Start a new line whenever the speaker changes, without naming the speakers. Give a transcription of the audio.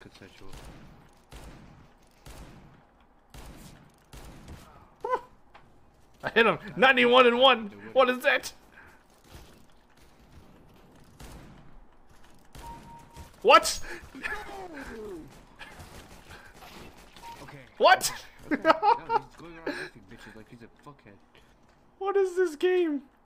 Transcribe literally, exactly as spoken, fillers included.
consensual.
I hit him. ninety-one and one. What is that? What?
Okay.
What?
Okay. No, he's going around knifing bitches like he's a fuckhead.
What is this game?